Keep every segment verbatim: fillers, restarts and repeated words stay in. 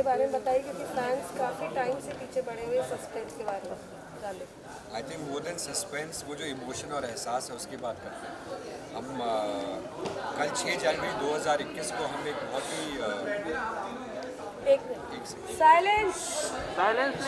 के बारे में बताइए, क्योंकि फैंस काफ़ी टाइम से पीछे पड़े हुए सस्पेंस के बारे में डाले। I think more than suspense, वो जो इमोशन और एहसास है उसकी बात करते हैं हम। आ, कल छः जनवरी दो हज़ार इक्कीस को हम एक बहुत ही आ, एक मिनट साइलेंस साइलेंस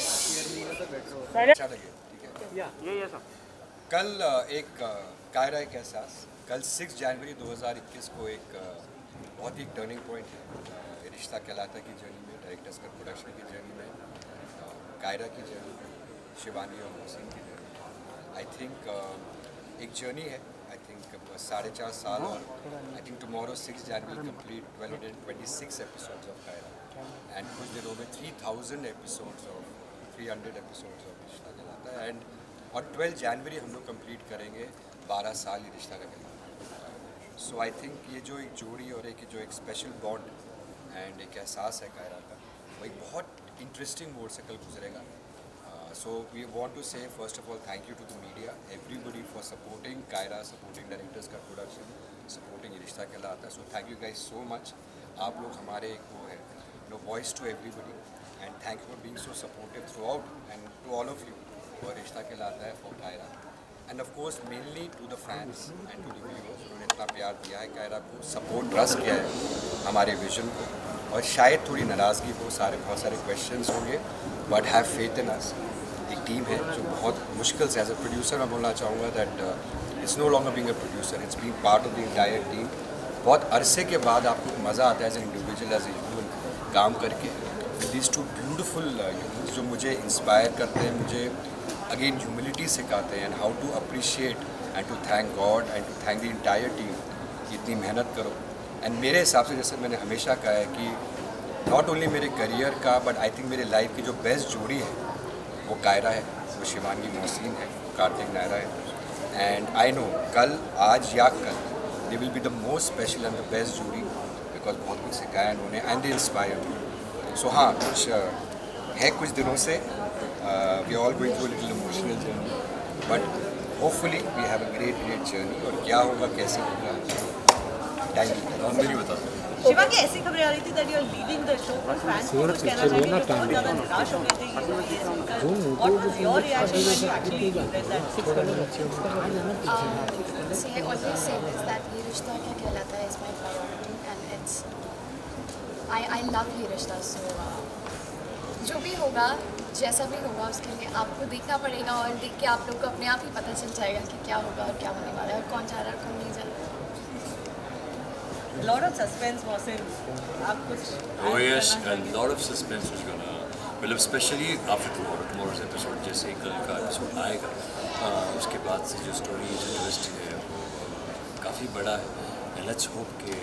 अच्छा लगे, ठीक है। ये ये सब कल आ, एक आ, कायरा एक एहसास, कल सिक्स जनवरी दो हज़ार इक्कीस को एक आ, बहुत ही टर्निंग पॉइंट है आ, रिश्ता कहलाता की जर्नी में, डायरेक्टर्स का प्रोडक्शन की जर्नी में, आ, कायरा की जर्नी में, शिवानी और मोहसिन की जर्नी। आई थिंक एक जर्नी है। आई थिंक साढ़े चार साल और I think tomorrow six January complete twelve hundred twenty six episodes of Kaira and कुछ दिनों में three thousand episodes of three hundred episodes of Rishta Kehlata है। एंड और ट्वेल्व जनवरी हम लोग कंप्लीट करेंगे बारह साल ये रिश्ता का कहलाता। सो आई थिंक ये जो एक जोड़ी और एक जो एक स्पेशल बॉन्ड एंड एक एहसास है कायरा का, वो एक बहुत इंटरेस्टिंग मोड से कल गुजरेगा। So we want to say first of all thank you to the media, everybody for supporting Kaira, supporting directors का production, supporting रिश्ता कहलाता है। So thank you guys so much. आप लोग हमारे एक वो है, no voice to everybody, and thank you for being so supportive throughout and to all of you for रिश्ता कहलाता है for Kaira, and of course mainly to the fans and to the viewers उन्होंने इतना प्यार दिया है कायरा को, support trust किया है हमारे विजन को, और शायद थोड़ी नाराज़गी हो, सारे बहुत सारे क्वेश्चंस होंगे, but have faith in us. एक टीम है जो बहुत मुश्किल से, एज अ प्रोड्यूसर मैं बोलना चाहूँगा that it's no longer being a producer, it's being part of the entire team. बहुत अरसे के बाद आपको मज़ा आता है as an individual, as a human काम करके। दीज टू ब्यूटिफुल ह्यूमन्स जो मुझे इंस्पायर करते हैं, मुझे अगेन ह्यूमिलिटी सिखाते हैं and how to appreciate and to thank God and to thank the entire team कि इतनी मेहनत करो। एंड मेरे हिसाब से, जैसे मैंने हमेशा कहा है कि नॉट ओनली मेरे करियर का बट आई थिंक मेरे लाइफ की जो बेस्ट जोड़ी है वो कायरा है, वो शिवानी मोहसिन है, कार्तिक नायरा है। एंड आई नो कल, आज या कल they will be the most special and the best जोड़ी, बिकॉज बहुत कुछ सिखाया उन्होंने एंड दे इंस्पायर। सो हाँ, कुछ uh, है कुछ दिनों से we all going through little emotional journey, but hopefully we have a great great journey. और क्या होगा कैसे होगा टाइम नहीं बता। शिवा की ऐसी खबरें आ रही थी that you are leaving the show, पर फैंस को कुछ कहना चाहिए, बहुत ज़्यादा निराश हो गए थे ये सुनकर। What was your reaction when you actually read that six crore? See, I always say this, that ये रिश्ता क्या कहलाता है is my priority and it's I I love ये रिश्ता, so जो भी होगा, जैसा भी होगा, उसके लिए आपको देखना पड़ेगा और देख के आप लोग को अपने आप ही पता चल जाएगा कि क्या होगा और क्या होने वाला है और कौन जा रहा है कौन नहीं जा रहा। Lot of suspense was in. आप कुछ? Oh yes, a lot of suspense is gonna. Well, especially after tomorrow, tomorrow's episode, जैसे कल का episode आएगा, उसके बाद से जो story, जो twist है, काफ़ी बड़ा है. And let's hope कि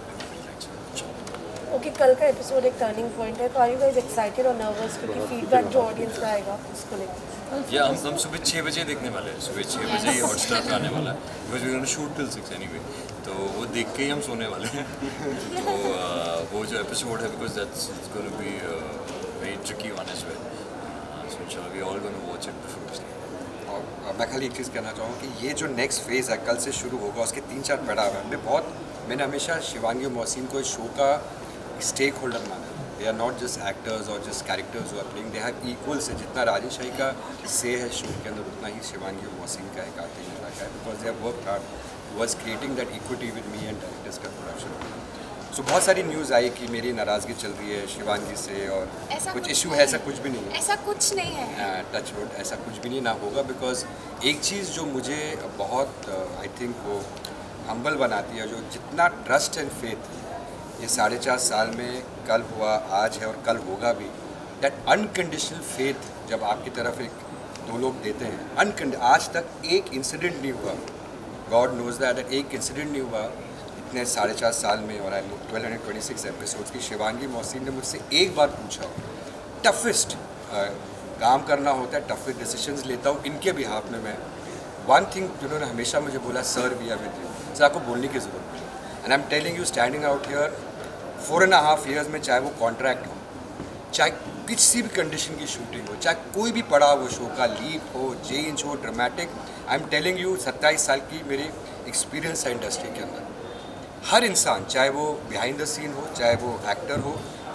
ओके, कल का एपिसोड एक टर्निंग पॉइंट है, तो आर यू गाइस एक्साइटेड और नर्वस, क्योंकि फीडबैक जो ऑडियंस का आएगा उसको लेकर? या हम हम सुबह छः बजे देखने वाले हैं, सुबह छः बजे ही हॉटस्टार पे आने वाला है, because we gonna shoot till six anyway, तो वो देख के ही हम सोने वाले हैं। तो uh, वो जो एपिसोड है, because that's it's gonna be very tricky one as well, so इंशाल्लाह we all gonna watch it before sleep. और मैं खाली एक चीज़ कहना चाहूँगा कि ये जो नेक्स्ट फेज़ है कल से शुरू होगा, उसके तीन चार पड़ाव हैं। मैं बहुत मैंने हमेशा शिवानी और मोहसिन को इस शो का स्टेक होल्डर माना। They are not just actors और just characters who are playing, they have equal से जितना राजन शाही का से है शो के अंदर, उतना ही शिवानी और मोहसिन का है, कार्तिक नायरा का है, because they have worked hard was creating that equity with me and directors का प्रोडक्शन। सो बहुत सारी न्यूज़ आई कि मेरी नाराज़गी चल रही है शिवानी से और कुछ इशू है, ऐसा कुछ भी नहीं है, ऐसा कुछ नहीं है, टच वुड, ऐसा कुछ भी नहीं ना होगा। बिकॉज एक चीज़ जो मुझे बहुत आई थिंक वो हम्बल बनाती है, जो जितना ट्रस्ट एंड फेथ ये साढ़े चार साल में कल हुआ, आज है और कल होगा भी, दैट अनकंडीशनल फेथ जब आपकी तरफ एक दो लोग देते हैं, अनकंड आज तक एक इंसिडेंट नहीं हुआ, गॉड नोज दैट, एक इंसिडेंट नहीं हुआ इतने साढ़े चार साल में। और I twelve hundred twenty six episodes की शिवांगी मोहसिन ने मुझसे एक बार पूछा, टफेस्ट काम करना होता है, टफेस्ट डिसीजंस लेता हूँ, इनके भी हाथ में मैं वन थिंग जिन्होंने हमेशा मुझे बोला, sir we are with you, sir आपको बोलने की ज़रूरत नहीं, and I am telling you standing out here four and half years में, चाहे वो कॉन्ट्रैक्ट हो, चाहे किसी भी कंडीशन की शूटिंग हो, चाहे कोई भी पड़ा हो, शो का लीप हो, चेंज हो, dramatic, I am telling you सत्ताईस साल की मेरी एक्सपीरियंस है इंडस्ट्री के अंदर, हर इंसान चाहे वो बिहाइंड द सीन हो, चाहे वो एक्टर हो,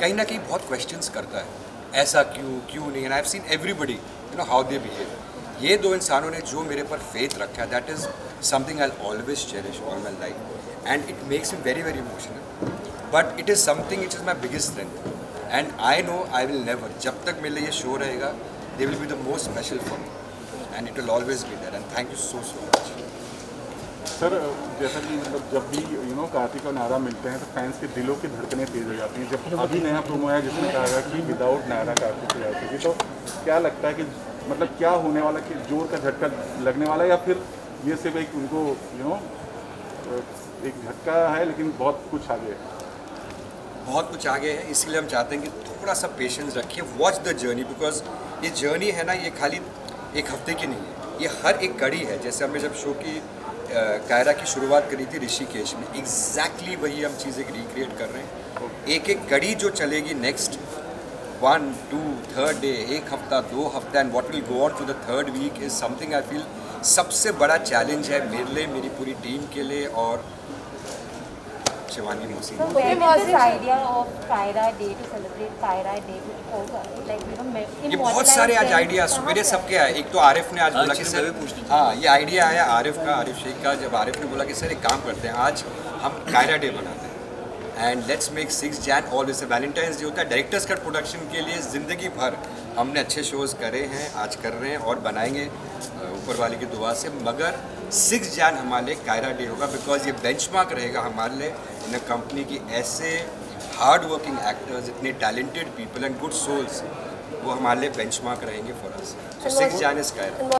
कहीं ना कहीं बहुत क्वेश्चंस करता है, ऐसा क्यों क्यों नहीं, and I have seen everybody you know how they behave. ये दो इंसानों ने जो मेरे पर फेथ रखा है, that is something I always cherish all my life, and it makes me very very emotional, but it is something it is my biggest strength, and I know I will never, जब तक मेरे लिए ये show रहेगा, they will be the most special for me, and it will always be there, and thank you so so much. Sir जैसा कि मतलब जब भी यू नो कार्तिक और नायरा मिलते हैं तो फैंस के दिलों की धड़कनें तेज हो जाती हैं। जब अभी नया प्रोमो है जिसमें कहा गया कि विदाउट नायरा कार्तिक की जाती थी, तो क्या लगता है कि मतलब क्या होने वाला, कि जोर का झटका लगने वाला है, या फिर ये सिर्फ एक उनको यू नो एक झटका है लेकिन बहुत कुछ आगे है? बहुत कुछ आगे है, इसलिए हम चाहते हैं कि थोड़ा सा पेशेंस रखिए, वॉच द जर्नी, बिकॉज ये जर्नी है ना, ये खाली एक हफ्ते की नहीं है, ये हर एक कड़ी है। जैसे हमने जब शो की कायरा की शुरुआत करी थी ऋषिकेश में, एग्जैक्टली वही हम चीज़ें रिक्रिएट कर रहे हैं। एक एक कड़ी जो चलेगी next one two third day, एक हफ्ता दो हफ्ता, and what will go on to the third week is something I feel सबसे बड़ा चैलेंज है मेरे लिए, मेरी पूरी टीम के लिए और शिवानी मौसी। So where did this idea of Kaira Day to celebrate Kaira Day होगा? Like you know, ये बहुत सारे आज आइडियाज मेरे सबके आए। एक तो आरिफ ने आज बोला कि सर, हाँ ये आइडिया आया आरिफ का, आरिफ शेख का, जब आरिफ ने बोला कि सर एक काम करते हैं, आज हम कायरा डे बनाते हैं and let's make six Jan all this. Valentine's day होता है डायरेक्टर्स कट प्रोडक्शन के लिए, ज़िंदगी भर हमने अच्छे शोज़ करे हैं, आज कर रहे हैं और बनाएंगे ऊपर वाले की दुआ से, मगर सिक्स जैन हमारे लिए कायरा डे होगा, बिकॉज ये बेंचमार्क रहेगा हमारे लिए इन अ कंपनी की। ऐसे हार्ड वर्किंग एक्टर्स, इतने talented people and good souls, वो हमारे लिए बेंचमार्क रहेंगे for us. So six Jan is Kiara.